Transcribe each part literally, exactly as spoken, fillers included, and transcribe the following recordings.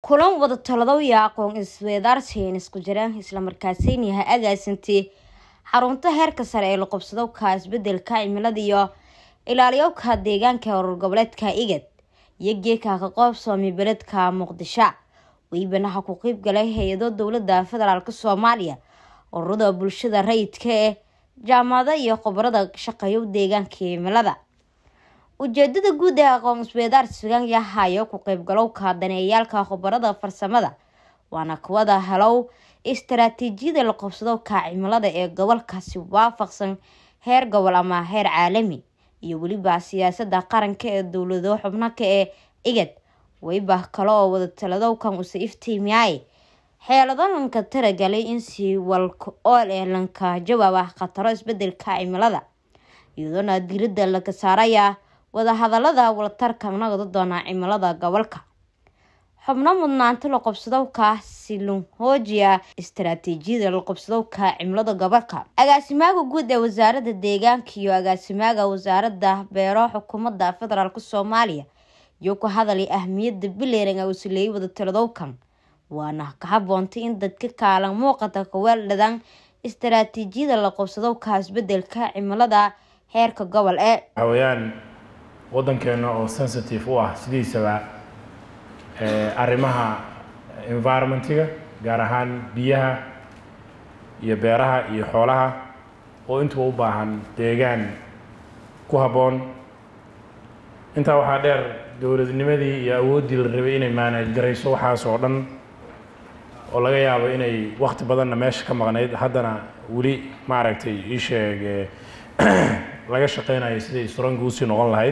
kulan wada talado iyo aqoon isweydaarsiin isku jiraan isla markaasina yahay agaasintii xarunta heerka sare ee la qabsado ka isbedelka cimilada iyo ilaaliyowka deegaanka urur goboleedka igad iyo geeka ka qoobsoomi beledka Muqdisho wiibanaha ku qayb galay hay'ado dawladda federaalka Soomaaliya ururada bulshada rayidka ee jaamacada iyo khibrada shaqeeyo deegaanka cimilada ujeedada guud ee aqoon isweydaarsigan yahay ku qayb galowka daneeyalka khibrada farsamada waana kuwada halow istaraatiijiyada la qabsado ka cimilada ee gobolkaasi waafaqsan heer gobol ama heer caalami iyo waliba siyaasadda qaranka ee dawladda xubnaha ee igad wayba kala oo wada talado kan u iftiimiyay xeeladan ka taragalay in si walka oo eelanka jawaab khataro isbedelka cimilada iyadoo diiradda laga saaraya wada hadalada wada tarka nagada doona cimilada gobolka xubno mudnaanta la qabsado ka silun hoojiya istaraatiijiyada la qabsado ka cimilada gobolka agaasimaha guud ee wasaaradda deegaanka iyo agaasimaha wasaaradda beero xukuumadda federaalka Soomaaliya iyo ku hadalay ahmiyadda bileeran oo sileey wada talado waana ka haboontay in dadka kaalan muuqata ka weeldhadan istaraatiijiyada la qabsado ka isbedelka cimilada heerka gobol ee hawayaan wadankeena oo sensitive u ah sidiisaba ee arrimaha environmentiga gaar ahaan biyaha iyo beeraha iyo xoolaha oo inta u baahan deegaan ku haboon inta waxa dheer dawladnimadii iyo awoodii la rabay inay manage garayso waxaas oo dhan oo laga yaabo inay waqti badan meesha ka maqnayd haddana wali ma aragtay ii sheeg laga shaqeynayo sidii strong u sii noqon lahayd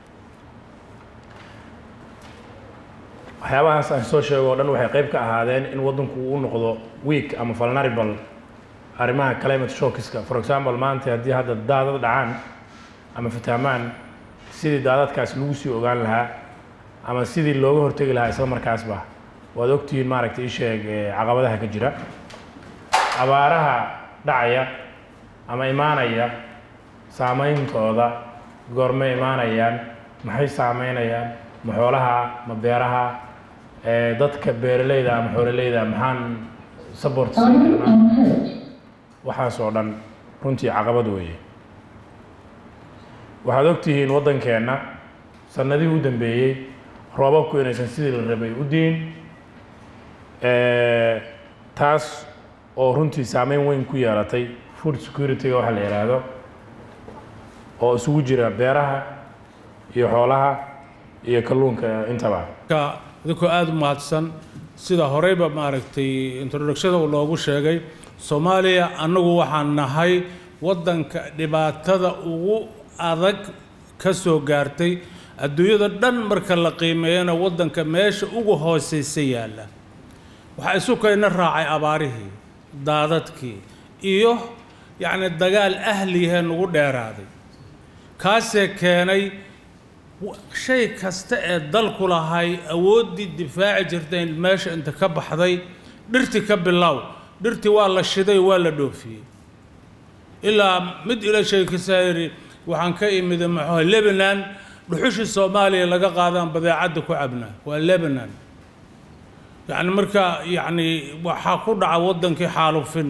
waxyaabahaas aan soo sheego oo dhan waxay qayb ka ahaadeen in wadanku uu noqdo weak ama vulnerable arrimaha climate shocks-ka for example maanta haddii hadda daadad dhacaan ama fitaamaan sidii daadadkaas lagu sii ogaan lahaa ama sidii looga hortagi lahaa isla markaasba waad ogtihiin maaragtay ii sheeg caqabadaha ka jira abaaraha dhacaya ama imaanaya saameyntooda goorma imaanayaan maxay saameynayaan ma xoolaha ma beeraha ee dadka beeraleyda ama xoololeyda maxaan support siin karnaa waxaas oo dhan runtii caqabad weeye waxaad ogtihiin wadankeena sanadihii u dambeeyay roobabku inaysan sidii la rabay u diin ee taas oo runtii saameyn weyn ku yeelatay food security waxa la yiraahdo oo isugu jira beeraha iyo xoolaha iyo kalluunka intaba ka dadku aad u mahadsan sida horeyba maaragtay introduction oo loogu sheegay Soomaaliya anagu waxaan nahay wadanka dhibaatada ugu adag ka soo gaartay adduunyada dhan marka la qiimeeyana wadanka meesha ugu hooseysay yaala waxa isu keenay raacay abaarihii daadadkii iyo yaani dagaal ahliyahan ugu dheeraaday kaasee keenay shay kasta ee dalku lahay awoodii difaaci jirtay meesha inta ka baxday dhirti ka bilow dhirti waa la shiday waa la dhoofiyay ilaa mid ila shay ka saari waxaan ka imid maxaa Lebanon dhuxushi Soomaaliya laga qaadan badeecada ku cabna waa Lebanon yaani marka yaani waxa ku dhaca wadankii xaalufin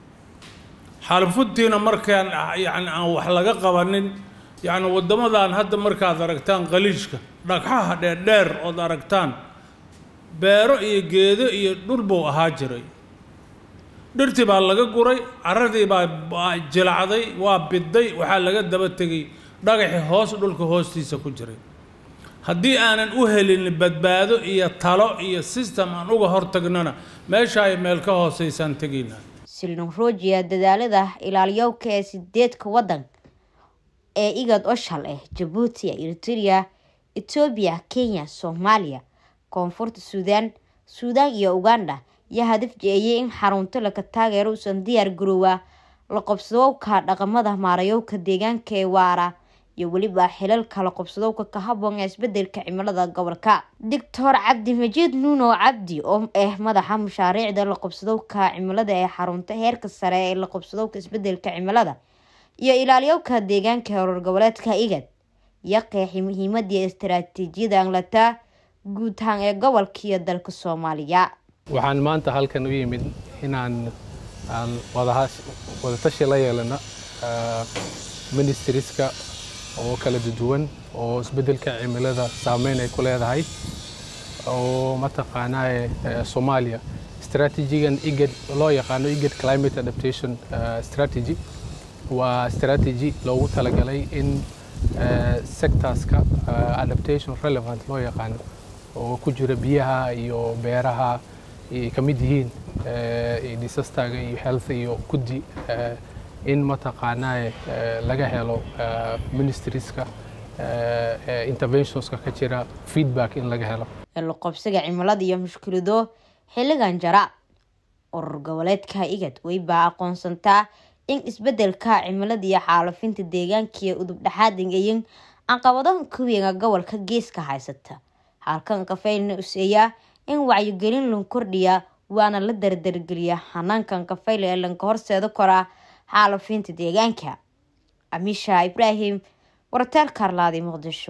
xaalufintiina markaan yaani aan wax laga qabanin يعني ودمدان هذا مركز أركتان قليشك ركحها دير دير أو أركتان بيرو يجيد يدربو هاجري درتي بالله قري عرضي با جلعدي وابدي وحال دبتجي رجح هوس دولك هوستي سكجري هدي أنا أهل اللي بدبادو إيه طلاق إيه سيستم أنا أوجه هرتجننا ما شاي ملك هوسي سنتجينا سلنو روجيا ددالة إلى اليوم كسديت كودن ee igad oshal eh Djibouti, Eritrea, Ethiopia, Kenya, Soomaaliya, Koonfurta Suudaan, Suudaan iyo Uganda ya hadaf jeeyay in xarunta la ka taageero san diyaar garoowa la qabsado ka dhaqamada maarayowka deegaanka ee waara iyo waliba xilal kala qabsado ka haboon isbedelka cimilada gobolka Doctor Cabdi Majid Nuno Cabdi oo ah madaxa mashaariicda la qabsado ka cimilada ee xarunta heerka sare ee la qabsado ka isbedelka cimilada iyo ilaaliyowka deegaanka urur goboleedka igad ya qeexi muhiimadda istaraatiijiyada anglata guud ahaan ee gobolka iyo dalka Soomaaliya. waxaan maanta halkan u yimid inaan aan wada wada tashi la yeelano ministrieska oo kala duwan oo isbedelka cimilada saameyn ay ku leedahay oo mataqaanaa Soomaaliya strategigan igad loo yaqaano igad climate adaptation strategy waa strategy loogu talagalay in sectorska adaptation relevant loo yaqaano oo ku jira biyaha iyo beeraha ay kamid yihiin disaster iyo health iyo gudi in mataqaanaa laga helo ministrieska interventions ka jira feedback in laga helo la qabsiga cimilada iyo mushkilado xilligan jara urur goboleedka igad way baa aqoonsantaa in isbedelka cimilada iyo xaalufinta deegaanka iyo udub dhaxaadinayeen caqabadaha kuwiga gobolka geeska haysata halkan ka faylna useeya in wacyigelin loo kordhiya waana la dardargeliya hanaankan ka fayl ee lanka horseedo kora xaalufinta deegaanka. Amisha Ibrahim wartel Karlaadi Muqdisho.